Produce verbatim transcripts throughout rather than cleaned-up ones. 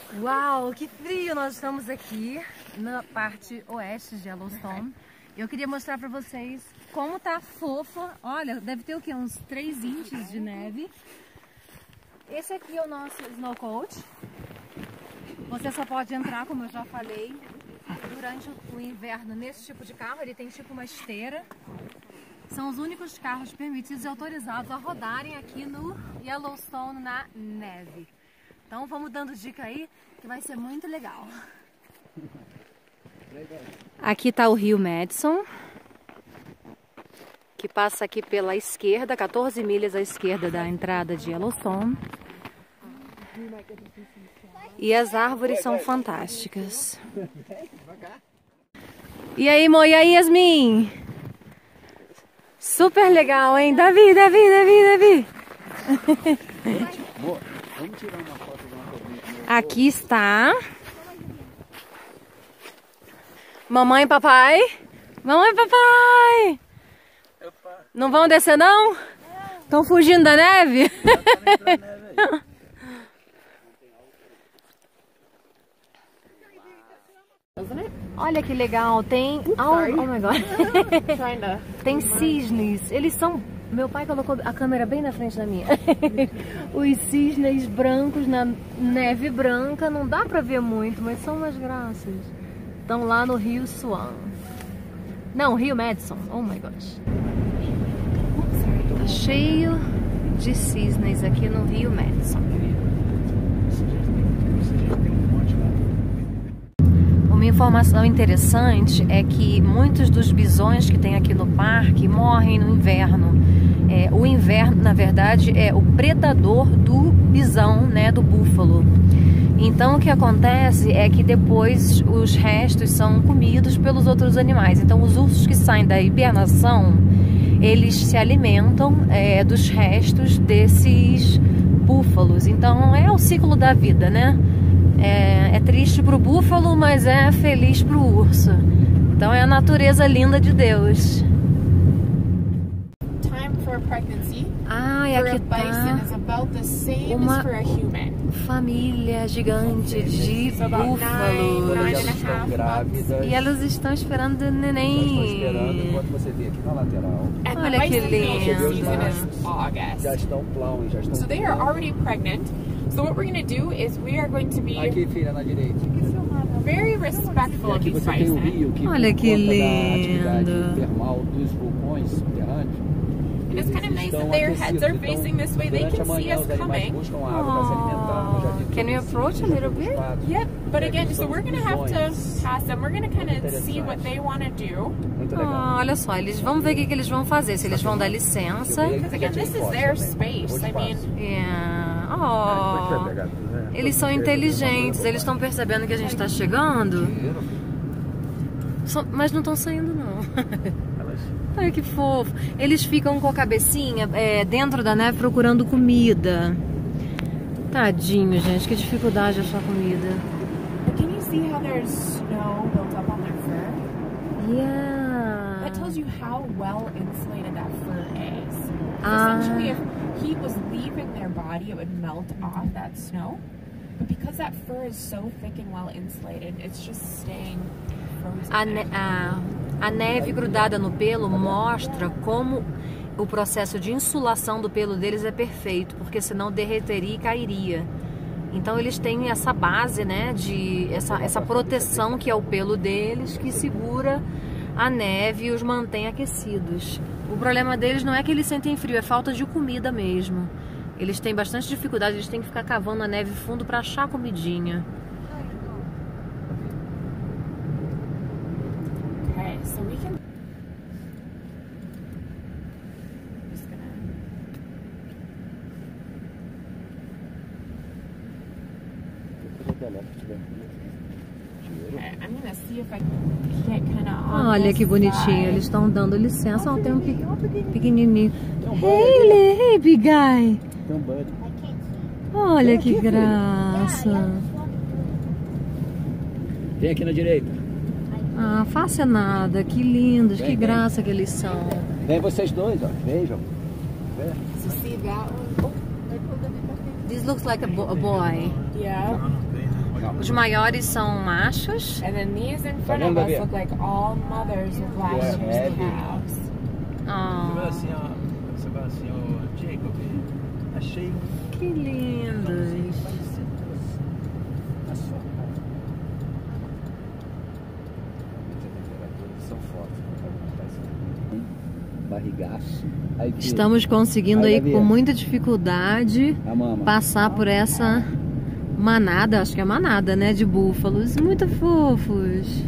Uau, que frio! Nós estamos aqui na parte oeste de Yellowstone. Eu queria mostrar pra vocês como tá fofa. Olha, deve ter o quê? Uns três inches de neve. Esse aqui é o nosso Snow Coach. Você só pode entrar, como eu já falei, durante o inverno nesse tipo de carro. Ele tem tipo uma esteira. São os únicos carros permitidos e autorizados a rodarem aqui no Yellowstone na neve. Então vamos dando dica aí, que vai ser muito legal. Aqui está o rio Madison, que passa aqui pela esquerda, quatorze milhas à esquerda da entrada de Yellowstone. E as árvores são fantásticas. E aí, Mo, e aí, Yasmin? Super legal, hein? Davi, Davi, Davi, Davi. Vamos tirar uma foto de uma corrente. Aqui está. Mamãe e papai. Mamãe e papai. Opa. Não vão descer, não? Estão fugindo da neve? Olha que legal, tem... Oh, oh my God. Tem cisnes, eles são... Meu pai colocou a câmera bem na frente da minha. Os cisnes brancos na neve branca, não dá pra ver muito, mas são umas graças. Estão lá no rio Swan. Não, rio Madison, oh my gosh. Tá cheio de cisnes aqui no rio Madison. Uma informação interessante é que muitos dos bisões que tem aqui no parque morrem no inverno. É, o inverno, na verdade, é o predador do bisão, né, do búfalo. Então, o que acontece é que depois os restos são comidos pelos outros animais. Então, os ursos que saem da hibernação, eles se alimentam é, dos restos desses búfalos. Então, é o ciclo da vida, né? É, é triste pro búfalo, mas é feliz pro urso. Então é a natureza linda de Deus. Time for pregnancy. Ah, e aqui tá uma família gigante de búfalos. E elas estão esperando o neném. Enquanto você vê aqui na lateral. Olha que lindo. Já estão plowing, já estão. So they are already pregnant. So what we're going to do is we are going to be aqui, filha, na direita. very respectful of these bison. Que olha que lindo. Termal dos vulcões subterrâneos. And it's kind of nice that their heads are facing this way. They can see us coming. Oh, can we approach a little bit? Yep, but again, so we're going to have to pass them. We're going to kind of see what they want to do. Oh, olha só, eles vão ver o que, que eles vão fazer, se eles vão dar licença. Because again, this is their space. I mean, yeah. Oh, eles são inteligentes, eles estão percebendo que a gente está chegando, mas não estão saindo não. Olha que fofo. Eles ficam com a cabecinha é, dentro da neve procurando comida. Tadinho, gente, que dificuldade achar comida. Can you see how there's snow built up on their fur? Yeah. That tells you how well insulated that fur is. So Ah. essentially, if heat was leaving their body, it would melt off that snow. But because that fur is so thick and well insulated, it's just staying frozen. A, ne a, a neve grudada no pelo mostra como o processo de insulação do pelo deles é perfeito, porque senão derreteria e cairia. Então eles têm essa base, né, de essa, essa proteção que é o pelo deles, que segura a neve e os mantém aquecidos. O problema deles não é que eles sentem frio, é falta de comida mesmo. Eles têm bastante dificuldade, eles têm que ficar cavando a neve fundo para achar comidinha. Okay, so we can. Okay, I'm gonna see if I can kind of. Olha que bonitinho, eles estão dando licença. Ó, tem um pequenininho. Hey, hey, big guy. Olha que graça. Vem aqui na direita. Ah, faça nada, que lindos, vem, que vem. Graça que eles são. Vem vocês dois, ó, vejam. So see that one? This looks like a, bo a boy. Yeah. Os maiores são machos. And then these in front of us look like all mothers with last year's calves. Oh. Assim, ó, você fala assim, ó, Jacob, achei Que lindos. São fortes. Barrigaço. Aí, Estamos conseguindo aí, aí com muita dificuldade passar por essa manada, acho que é manada, né, de búfalos muito fofos.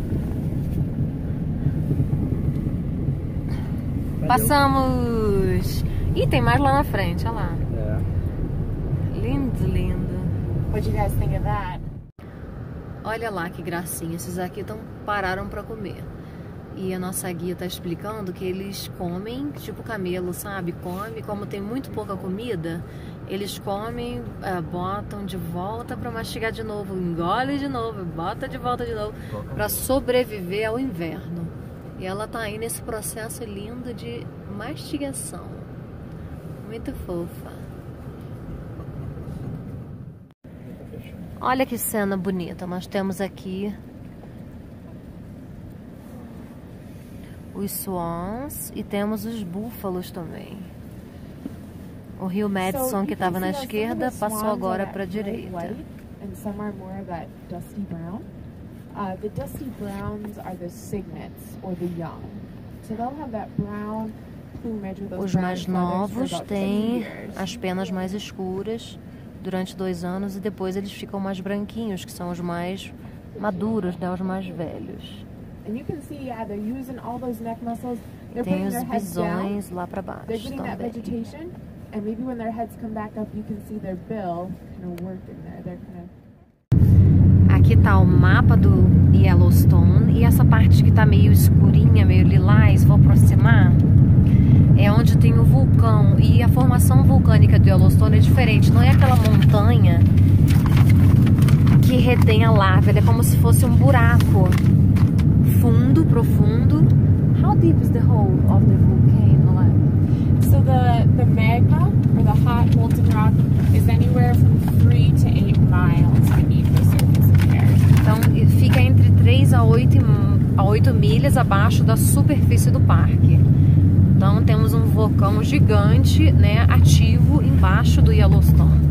Passamos. Ih, tem mais lá na frente, olha lá. É. Lindo, lindo. What do you guys think of that? Olha lá que gracinha. Esses aqui tão, pararam para comer. E a nossa guia tá explicando que eles comem, tipo camelo, sabe? Come, como tem muito pouca comida, eles comem, uh, botam de volta para mastigar de novo, engole de novo, bota de volta de novo, para sobreviver ao inverno. E ela tá aí nesse processo lindo de mastigação. Muito fofa. Olha que cena bonita. Nós temos aqui os swans e temos os búfalos também. O rio Madison, que estava na esquerda, passou agora para a direita. Uh, the dusty browns are the cygnets, or the young. So they'll have that brown plumage with those Os mais novos têm years. as penas mais escuras durante dois anos e depois eles ficam mais branquinhos, que são os mais maduros, né, os mais velhos. And you can see, yeah, they're using all those neck muscles. They're Tem putting os their heads down. bisões lá para They're baixo getting that também. vegetation, and maybe when their heads come back up, you can see their bill kind of working there. They're kind of Aqui tá o mapa do Yellowstone e essa parte que tá meio escurinha, meio lilás, vou aproximar, é onde tem o vulcão. E a formação vulcânica do Yellowstone é diferente, não é aquela montanha que retém a lava, ele é como se fosse um buraco fundo, profundo. How deep is the hole of the volcano? So the, the magma, or the hot molten rock, is anywhere from three to eight miles beneath the surface of the earth. Então fica entre três a oito milhas abaixo da superfície do parque. Então temos um vulcão gigante, né, ativo embaixo do Yellowstone.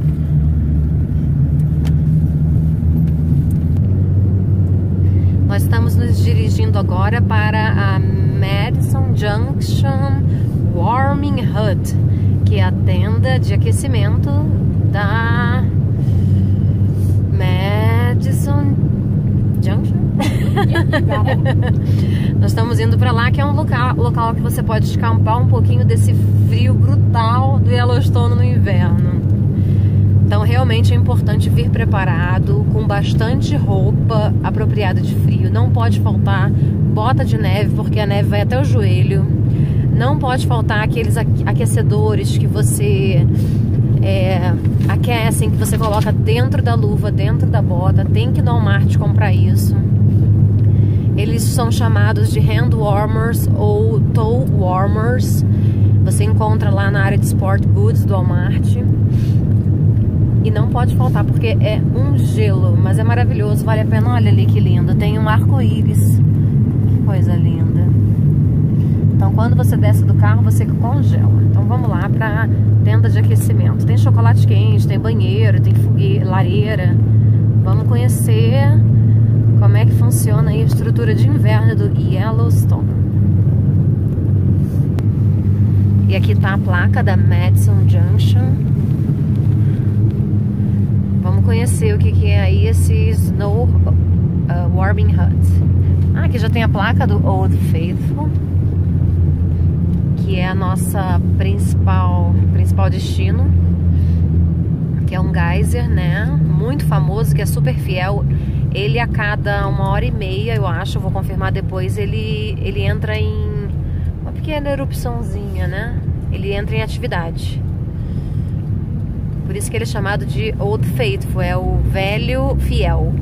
Nós estamos nos dirigindo agora para a Madison Junction Warming Hut, que é a tenda de aquecimento da Madison Junction. Nós estamos indo para lá, que é um local, local que você pode escampar um pouquinho desse frio brutal do Yellowstone no inverno. Então realmente é importante vir preparado, com bastante roupa apropriada de frio. Não pode faltar bota de neve, porque a neve vai até o joelho. Não pode faltar aqueles aquecedores que você é, aquecem, que você coloca dentro da luva, dentro da bota. Tem que ir no Walmart comprar isso. Eles são chamados de hand warmers ou toe warmers. Você encontra lá na área de sport goods do Walmart. E não pode faltar, porque é um gelo, mas é maravilhoso, vale a pena. Olha ali que lindo, tem um arco-íris. Que coisa linda. Então quando você desce do carro, você congela. Então vamos lá para tenda de aquecimento. Tem chocolate quente, tem banheiro, tem fogueira, lareira. Vamos conhecer como é que funciona aí a estrutura de inverno do Yellowstone. E aqui tá a placa da Madison Junction. Vamos conhecer o que, que é aí esse Snow uh, Warming Hut. Ah, aqui já tem a placa do Old Faithful, que é a nossa principal, principal destino, que é um geyser, né? Muito famoso, que é super fiel. Ele a cada uma hora e meia, eu acho, eu vou confirmar depois, ele, ele entra em uma pequena erupçãozinha, né? Ele entra em atividade. Por isso que ele é chamado de Old Faithful, é o velho fiel.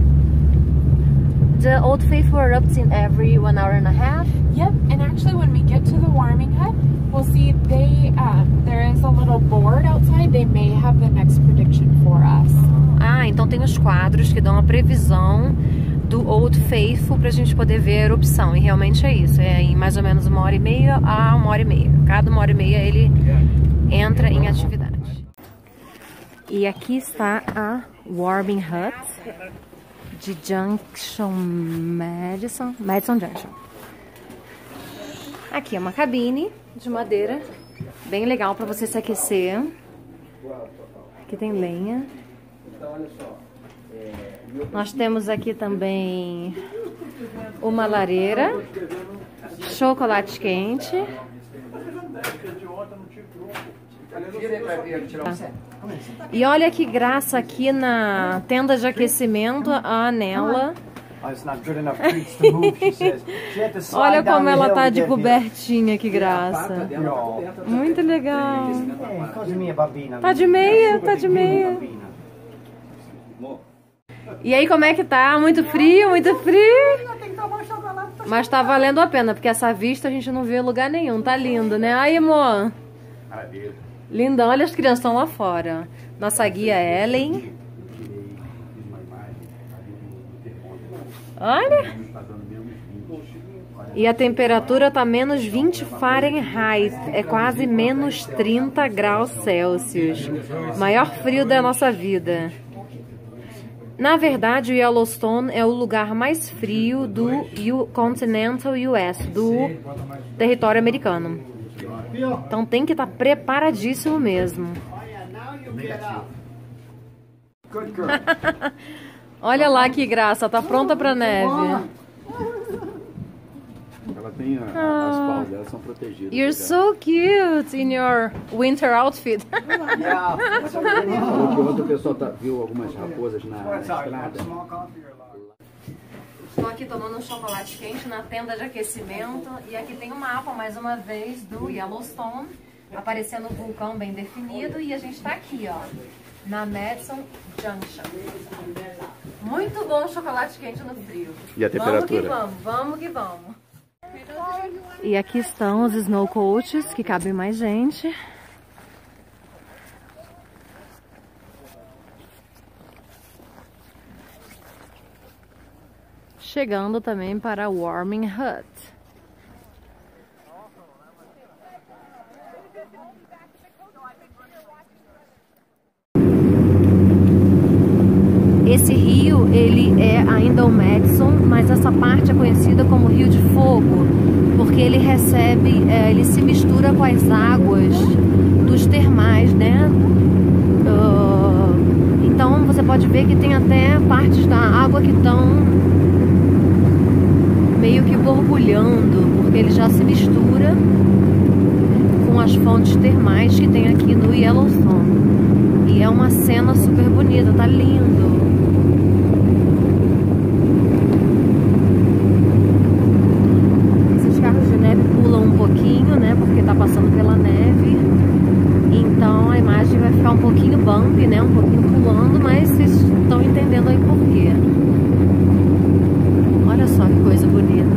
The Old Faithful erupts in every one hour and a half. Yep, and actually when we get to the warming hut, we'll see they uh, there is a little board outside. They may have the next prediction for us. Ah, Então tem os quadros que dão a previsão do Old Faithful pra gente poder ver a erupção. E realmente é isso, é em mais ou menos uma hora e meia a uma hora e meia. Cada uma hora e meia ele entra em atividade. E aqui está a Warming Hut de Junction Madison, Madison Junction. Aqui é uma cabine de madeira, bem legal para você se aquecer. Aqui tem lenha. Nós temos aqui também uma lareira, chocolate quente. E olha que graça aqui na tenda de aquecimento, a Anela. Olha como ela tá de cobertinha, que graça. Muito legal. Tá de meia, tá de meia. E aí, como é que tá? Muito frio, muito frio. Mas tá valendo a pena, porque essa vista a gente não vê em lugar nenhum. Tá lindo, né? Aí, amor. Linda, olha, as crianças estão lá fora. Nossa guia Ellen. Olha. E a temperatura tá menos vinte Fahrenheit. É quase menos trinta graus Celsius. Maior frio da nossa vida. Na verdade, o Yellowstone é o lugar mais frio do U Continental U S, do território americano. Então tem que estar preparadíssimo mesmo. Olha lá que graça, tá pronta pra neve. Ela tem a, ah, as paus dela são protegidas. You're so cute in your winter outfit. Falou que ontem o pessoal tá, viu algumas raposas na, na estrada. Estou aqui tomando um chocolate quente na tenda de aquecimento. E aqui tem o mapa, mais uma vez, do Yellowstone. Aparecendo o vulcão bem definido. E a gente está aqui, ó, na Madison Junction. Muito bom chocolate quente no frio. E a temperatura? Vamos que vamos, vamos que vamos. E aqui estão os snow coaches, que cabem mais gente. Chegando também para a Warming Hut. Esse rio, ele é ainda o Madison, mas essa parte é conhecida como Rio de Fogo, porque ele recebe, é, ele se mistura com as águas dos termais, né? Uh, então você pode ver que tem até partes da água que estão meio que borbulhando, porque ele já se mistura com as fontes termais que tem aqui no Yellowstone. E é uma cena super bonita, tá lindo. Esses carros de neve pulam um pouquinho, né, porque tá passando pela neve. Então a imagem vai ficar um pouquinho bumpy, né, um pouquinho pulando, mas vocês estão entendendo aí por quê. Olha só que coisa bonita.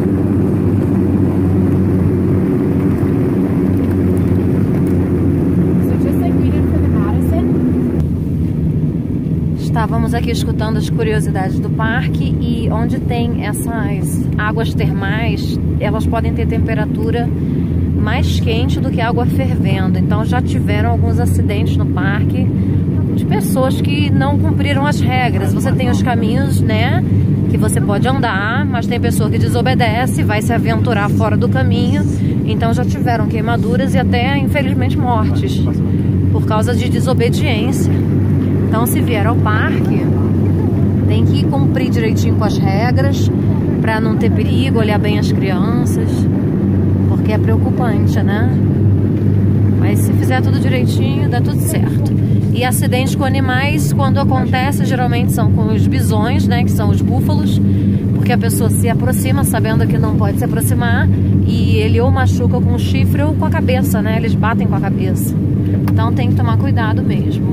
Estávamos aqui escutando as curiosidades do parque e onde tem essas águas termais, elas podem ter temperatura mais quente do que água fervendo. Então já tiveram alguns acidentes no parque de pessoas que não cumpriram as regras. Você tem os caminhos, né, que você pode andar, mas tem pessoa que desobedece, vai se aventurar fora do caminho. Então já tiveram queimaduras e até, infelizmente, mortes por causa de desobediência. Então, se vier ao parque, tem que cumprir direitinho com as regras para não ter perigo, olhar bem as crianças, porque é preocupante, né? Mas se fizer tudo direitinho, dá tudo certo. E acidentes com animais, quando acontece, geralmente são com os bisões, né, que são os búfalos, porque a pessoa se aproxima sabendo que não pode se aproximar e ele ou machuca com o chifre ou com a cabeça, né? Eles batem com a cabeça. Então tem que tomar cuidado mesmo.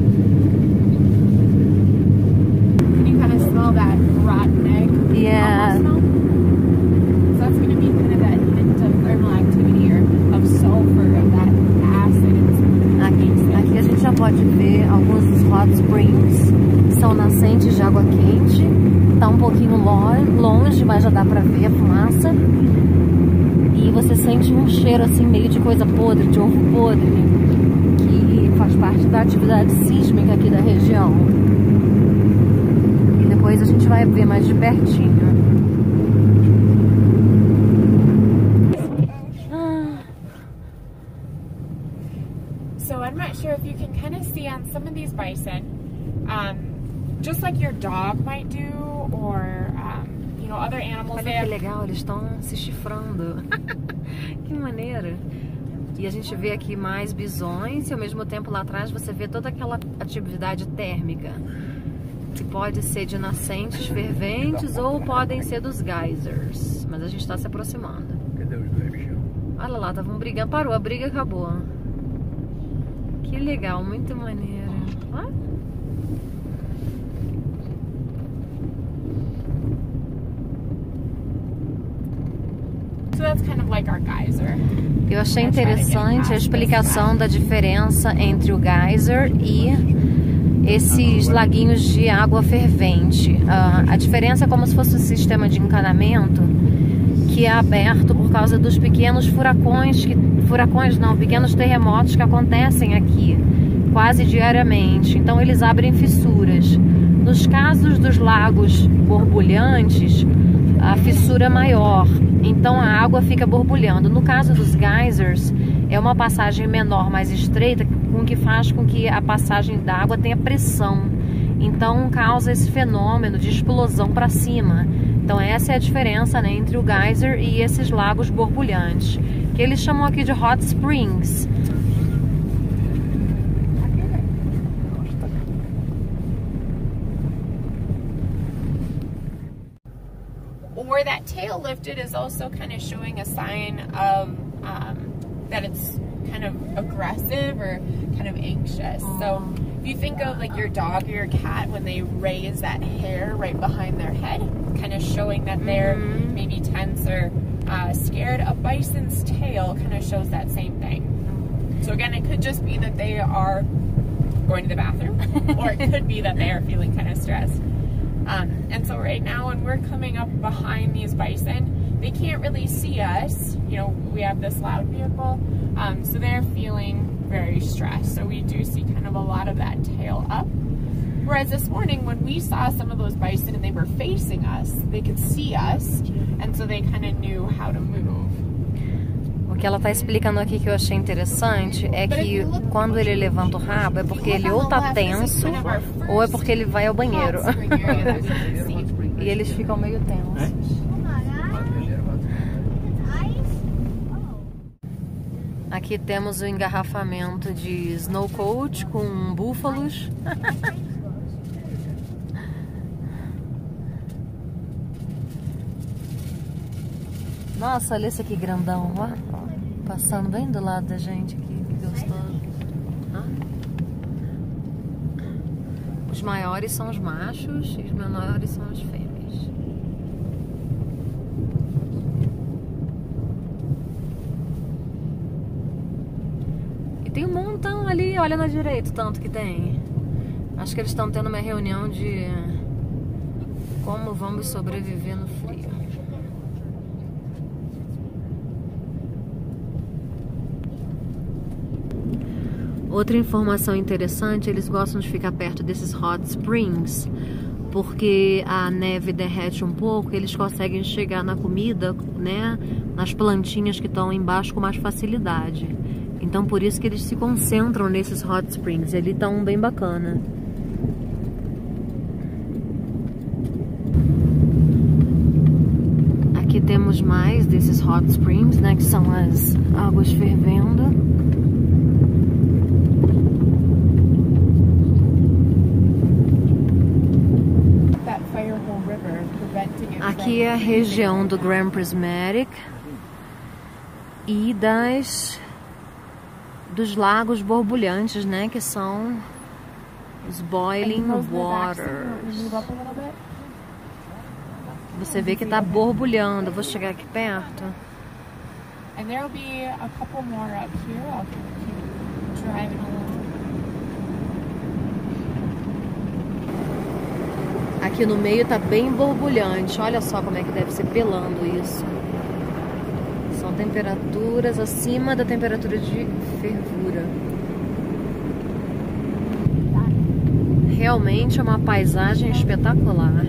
That rotten egg. Yeah. So that's going to be kind of that hint of thermal activity or of sulfur, of that acid. Aqui, aqui a gente já pode ver alguns dos hot springs. são nascentes de água quente. Tá um pouquinho longe, mas já dá pra ver a fumaça. E você sente um cheiro assim meio de coisa podre, de ovo podre, que faz parte da atividade sísmica aqui da região. E depois a gente vai ver mais de pertinho. So I'm not sure if you can kind of see on some of these bison, um, just like your dog might do, or um, you know, other animals. Olha que legal, eles estão se chifrando. Que maneiro. E a gente vê aqui mais bisões e ao mesmo tempo lá atrás você vê toda aquela atividade térmica, que pode ser de nascentes ferventes ou podem ser dos geysers. Mas a gente está se aproximando. Cadê os dois bichão? Olha lá, estavam brigando. Parou, a briga acabou. Que legal, muito maneiro. Ah? So that's kind of like our geyser. Eu achei interessante a explicação da diferença entre o geyser e esses laguinhos de água fervente. Uh, a diferença é como se fosse um sistema de encanamento que é aberto por causa dos pequenos furacões, que, furacões não, pequenos terremotos que acontecem aqui quase diariamente. Então eles abrem fissuras. Nos casos dos lagos borbulhantes, a fissura é maior, então a água fica borbulhando. No caso dos geysers, é uma passagem menor, mais estreita, com que faz com que a passagem da água tenha pressão. Então causa esse fenômeno de explosão para cima. Então essa é a diferença, né, entre o geyser e esses lagos borbulhantes, que eles chamam aqui de hot springs. Where that tail lifted is also kind of showing a sign of um, that it's kind of aggressive or kind of anxious. So if you think of like your dog or your cat when they raise that hair right behind their head, kind of showing that they're mm-hmm. maybe tense or uh, scared, a bison's tail kind of shows that same thing. So again, it could just be that they are going to the bathroom, or it could be that they are feeling kind of stressed. Um, and so right now when we're coming up behind these bison, they can't really see us. You know, we have this loud vehicle, um, so they're feeling very stressed. So we do see kind of a lot of that tail up. Whereas this morning when we saw some of those bison and they were facing us, they could see us, and so they kind of knew how to move. O que ela está explicando aqui que eu achei interessante é que quando ele levanta o rabo é porque ele ou tá tenso ou é porque ele vai ao banheiro. E eles ficam meio tensos. Aqui temos o engarrafamento de snow coat com búfalos. Nossa, olha esse aqui grandão, ó. Passando bem do lado da gente aqui, que gostoso. Ah. Os maiores são os machos e os menores são as fêmeas. E tem um montão ali, olha na direita o tanto que tem. Acho que eles estão tendo uma reunião de como vamos sobreviver no frio. Outra informação interessante, eles gostam de ficar perto desses hot springs, porque a neve derrete um pouco, eles conseguem chegar na comida, né, nas plantinhas que estão embaixo com mais facilidade. Então por isso que eles se concentram nesses hot springs, eles estão bem bacana. Aqui temos mais desses hot springs, né, que são as águas fervendo. Aqui é a região do Grand Prismatic e das dos lagos borbulhantes, né, que são os boiling waters. Você vê que tá borbulhando. Eu vou chegar aqui perto. And there'll be a couple more up here. I'll keep driving along. aqui no meio tá bem borbulhante. Olha só como é que deve ser pelando isso. São temperaturas acima da temperatura de fervura. Realmente é uma paisagem espetacular.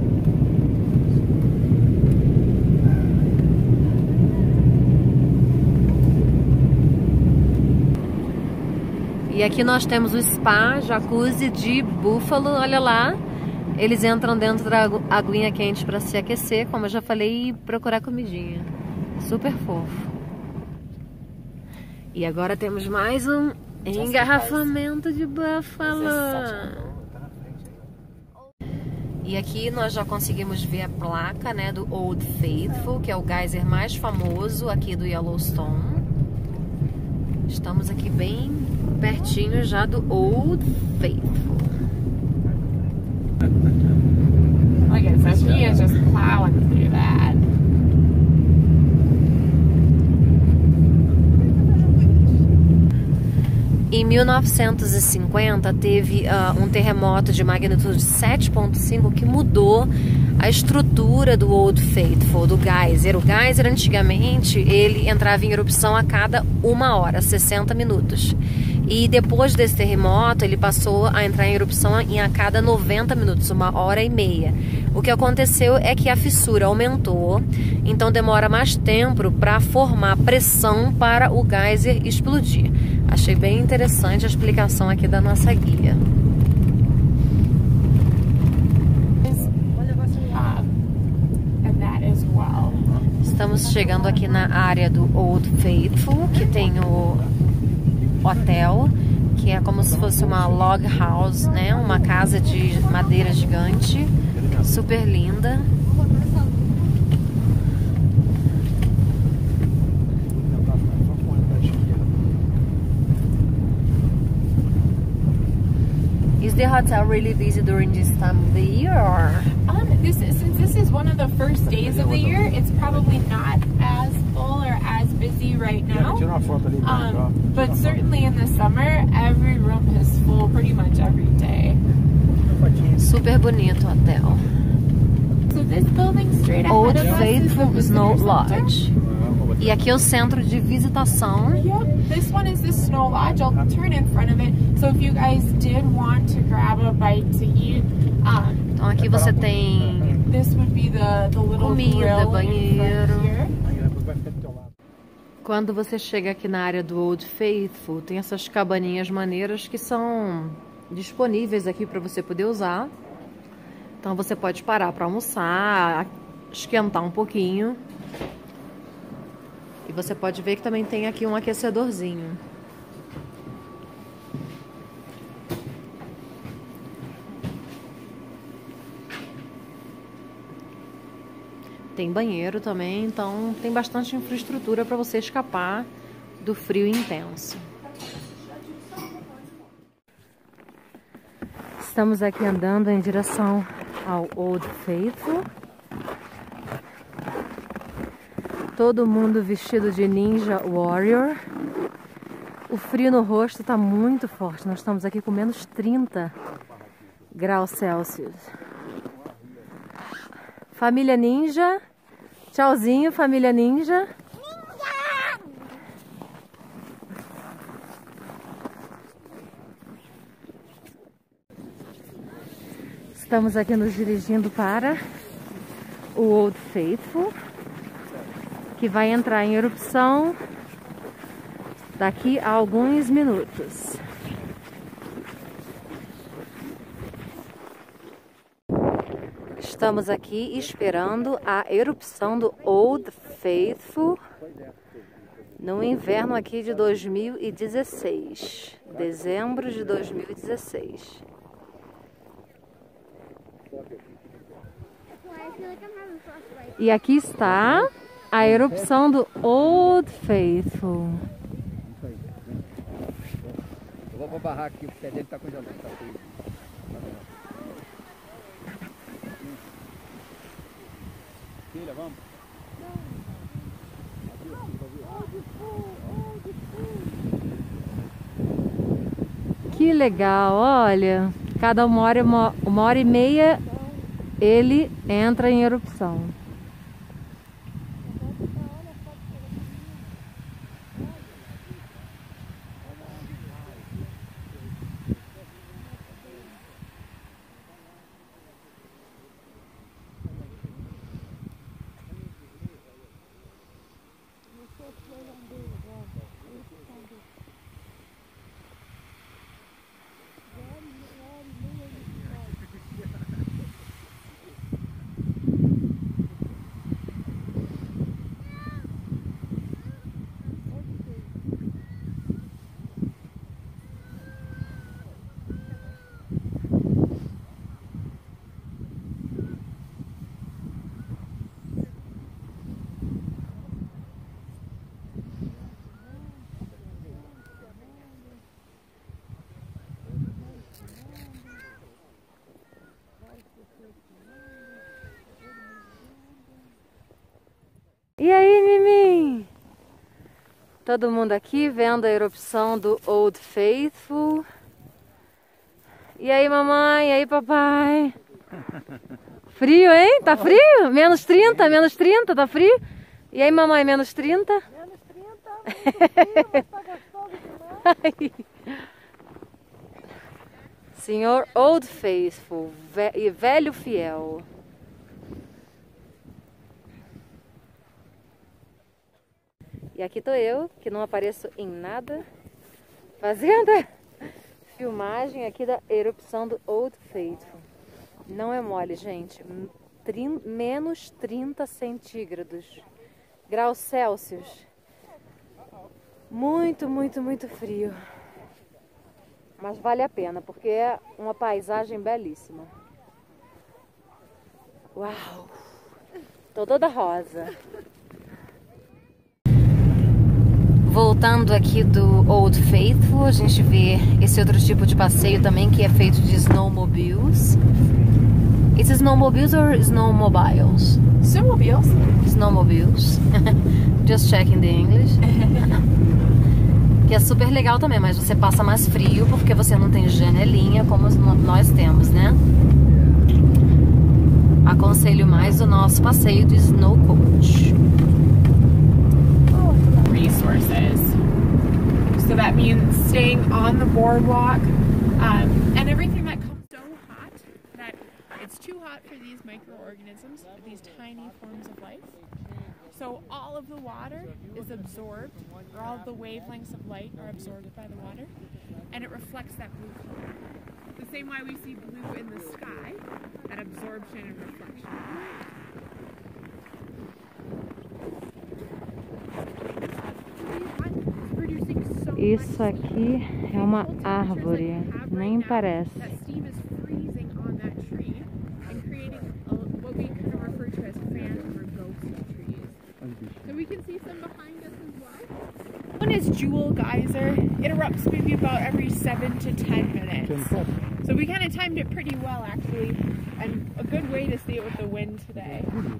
E aqui nós temos o spa, jacuzzi de Buffalo, olha lá. Eles entram dentro da aguinha quente para se aquecer, como eu já falei, e procurar comidinha. Super fofo. E agora temos mais um engarrafamento de Buffalo. E aqui nós já conseguimos ver a placa, né, do Old Faithful, que é o geyser mais famoso aqui do Yellowstone. Estamos aqui bem pertinho já do Old Faithful. Look at so he is just plowing through that. Em mil novecentos e cinquenta teve uh, um terremoto de magnitude sete ponto cinco que mudou a estrutura do Old Faithful, do geyser. O geyser antigamente ele entrava em erupção a cada uma hora, sessenta minutos. E depois desse terremoto ele passou a entrar em erupção em a cada noventa minutos, uma hora e meia. O que aconteceu é que a fissura aumentou, então demora mais tempo para formar pressão para o geyser explodir. Achei bem interessante a explicação aqui da nossa guia. Estamos chegando aqui na área do Old Faithful, que tem o hotel, que é como se fosse uma log house, né? Uma casa de madeira gigante, super linda. Is the hotel really busy during this time of the year, or? Um, this is, since this is one of the first days of the year, it's probably not as full or as busy right now. Um, but certainly in the summer, every room is full pretty much every day. Super bonito hotel. So this building straight ahead Old of us Faithful is the Snow visitor Lodge. center. E aqui é o centro de visitação. Yep, this one is the Snow Lodge. I'll turn in front of it. So if you guys did want to grab a bite to eat, um, Então aqui você tem this would be the, the little comida, grill in banheiro. front here. Quando você chega aqui na área do Old Faithful, tem essas cabaninhas maneiras que são disponíveis aqui para você poder usar. Então você pode parar para almoçar, esquentar um pouquinho. E você pode ver que também tem aqui um aquecedorzinho. Tem banheiro também, então tem bastante infraestrutura para você escapar do frio intenso. Estamos aqui andando em direção ao Old Faithful. Todo mundo vestido de Ninja Warrior. O frio no rosto está muito forte. Nós estamos aqui com menos trinta graus Celsius. Família Ninja. Tchauzinho, família Ninja. Estamos aqui nos dirigindo para o Old Faithful, que vai entrar em erupção daqui a alguns minutos. Estamos aqui esperando a erupção do Old Faithful no inverno aqui de dois mil e dezesseis, dezembro de dois mil e dezesseis. E aqui está a erupção do Old Faithful. Eu vou pra barraca aqui, o pé dele tá congelado. Tá frio. Filha, vamos? Que legal, olha. Cada uma hora, uma, uma hora e meia ele entra em erupção. E aí, Mimim? Todo mundo aqui vendo a erupção do Old Faithful. E aí, mamãe? E aí, papai? Frio, hein? Tá frio? Menos trinta? Menos trinta? Tá frio? E aí, mamãe? Menos trinta? Menos trinta, menos frio, mas tá gostoso demais. Senhor Old Faithful e velho fiel. E aqui tô eu, que não apareço em nada, fazendo a filmagem aqui da erupção do Old Faithful. Não é mole, gente. Trin, menos trinta centígrados. Graus Celsius. Muito, muito, muito frio. Mas vale a pena, porque é uma paisagem belíssima. Uau! Tô toda rosa. Voltando aqui do Old Faithful, a gente vê esse outro tipo de passeio também, que é feito de snowmobiles. It's snowmobiles or snowmobiles? Snowmobiles. Snowmobiles. Just checking the English. Que é super legal também, mas você passa mais frio porque você não tem janelinha como nós temos, né? Aconselho mais o nosso passeio de Snow Coach. Resources. So that means staying on the boardwalk um, and everything that comes so hot that it's too hot for these microorganisms, these tiny forms of life. So all of the water is absorbed, or all of the wavelengths of light are absorbed by the water, and it reflects that blue color. The same way we see blue in the sky, that absorption and reflection. Isso aqui é uma árvore, nem parece. One is Jewel Geyser. It erupts maybe about every seven to ten minutes. So we kind of timed it pretty well, actually, and a good way to see it with the wind today.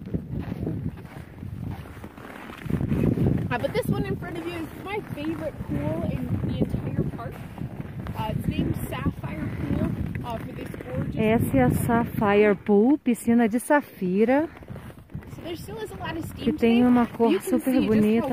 Uh, but this one in front of you is my favorite pool in the entire park. Uh, it's named Sapphire Pool uh, for this gorgeous. Essa é a Sapphire Pool, piscina de safira, so there still is a lot of steam que tem uma today, cor super bonita.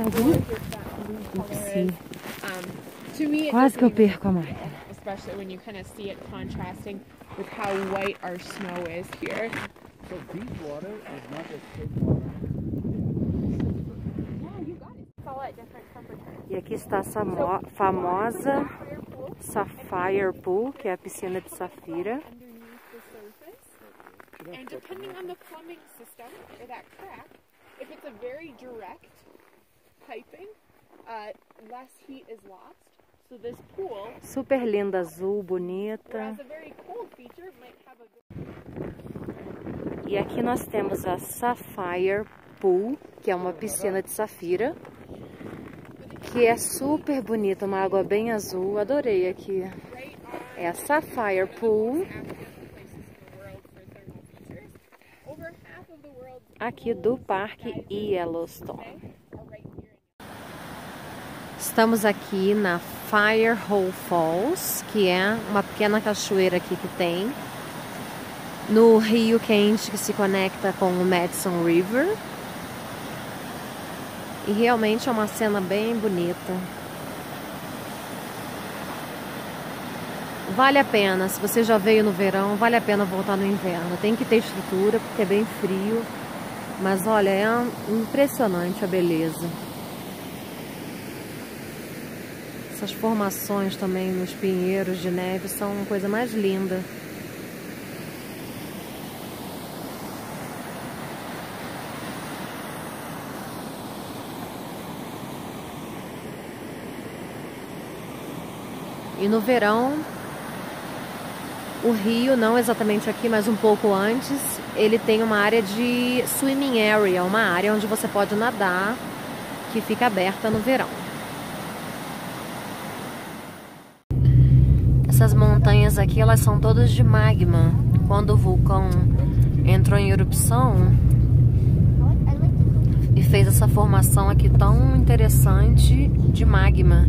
Um, Quase que eu perco a máquina. Especially when you kind of see it contrasting with how white our snow is here. So deep water is not as cold water. E aqui está essa famosa Sapphire Pool, que é a piscina de safira. And depending on the plumbing system or that crack, if it's a very direct piping, uh, less heat is lost. So this pool, super linda, azul, bonita. whereas a very cold feature might have a. E aqui nós temos a Sapphire Pool, que é uma piscina de safira, que é super bonita, uma água bem azul. Adorei aqui. É a Sapphire Pool, aqui do Parque Yellowstone. Estamos aqui na Firehole Falls, que é uma pequena cachoeira aqui que tem. no rio quente que se conecta com o Madison River. E realmente é uma cena bem bonita. Vale a pena, se você já veio no verão, vale a pena voltar no inverno. Tem que ter estrutura, porque é bem frio. Mas olha, é impressionante a beleza. Essas formações também nos pinheiros de neve são uma coisa mais linda. E no verão, o rio, não exatamente aqui, mas um pouco antes, ele tem uma área de swimming area, uma área onde você pode nadar, que fica aberta no verão. Essas montanhas aqui, elas são todas de magma. Quando o vulcão entrou em erupção e fez essa formação aqui tão interessante de magma.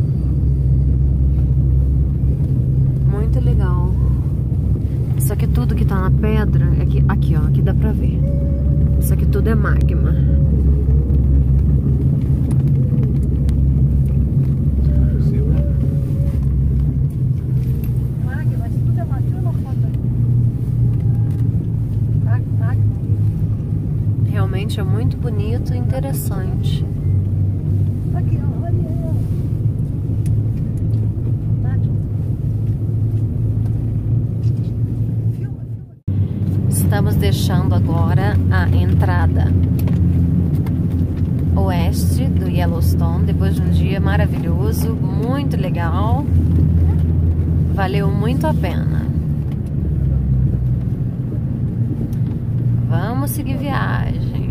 Muito legal. Isso aqui tudo que tá na pedra, aqui, aqui ó, aqui dá pra ver. Isso aqui tudo é magma. Magma, isso tudo é magma ou foda? Magma. Realmente é muito bonito e interessante. Aqui, ó, olha aí, ó. Estamos deixando agora a entrada oeste do Yellowstone, depois de um dia maravilhoso, muito legal, valeu muito a pena. Vamos seguir viagem.